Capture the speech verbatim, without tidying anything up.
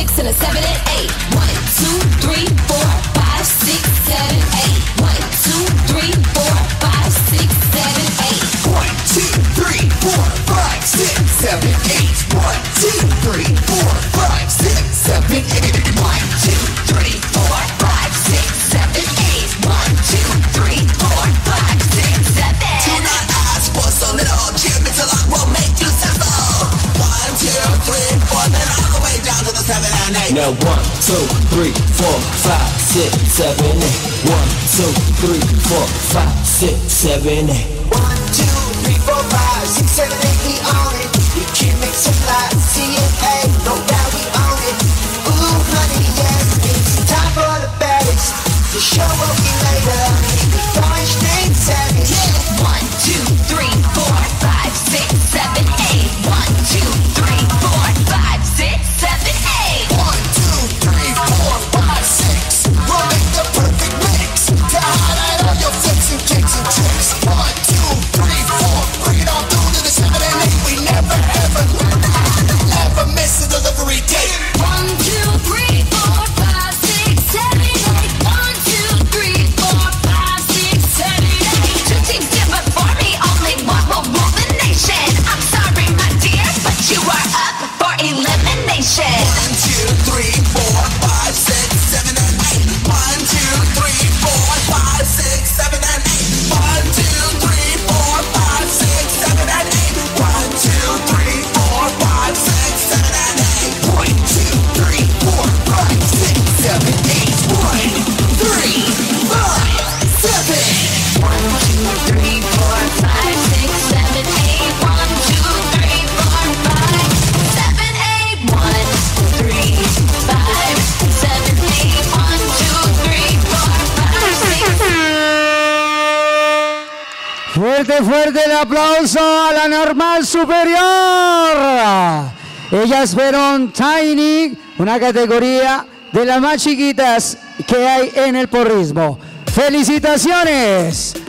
six, and a seven and eight. One, two, three, four, five, six, seven, eight. One, two, three, four, five, six, seven, eight. One, two, three, four, five, six, seven, eight. One, two, three, four, five, six, seven, eight. One, two, three, four, five, six, seven, eight. One, two, three, four, five, six, seven. Do not ask for so little. Jim, it's a lot will make you simple. One, two, three, four, then all the way down to the seven and eight. Now one, two, three, four, five, six, seven, eight. One, two, three, four, five, six, seven, eight. One, two, three, four, five, six, seven, eight, we own it. We can make some lies, C and A, no doubt we own it. Ooh, honey, yes, it's time for the baddest. The show will be later. The orange name savage. Yeah. One, two, three, four, five, six, seven, eight. One, two, three, four, five, six, seven, eight. One, two, three, four, five, six. We'll make the perfect mix to highlight all your flips and kicks and tricks. One, two, three, four, bring it on through to the seven and eight. We never ever, ever miss a delivery date. One, two, three, four, five, six, seven, eight. One, two, three, four, five, six, seven, eight. Two teams different for me, only one will rule the nation. I'm sorry, my dear, but you are up for elimination. One, two, three, four, five, six, seven, and eight. One, two, three, four, five, six, seven, and eight. One, two, three, four, five, six, seven, and eight. One, two, three, four, five, six, seven, and eight. One, two, three, four, five, six, seven, eight. One, three, five, seven. One, two, three, four, five, six, seven, eight. One, two, three, four, five, seven, eight. One, three, five, seven, eight. One, two, three, four, five, six. Fuerte, fuerte el aplauso a la normal superior. Ellas fueron Tiny, una categoría de las más chiquitas que hay en el porrismo. ¡Felicitaciones!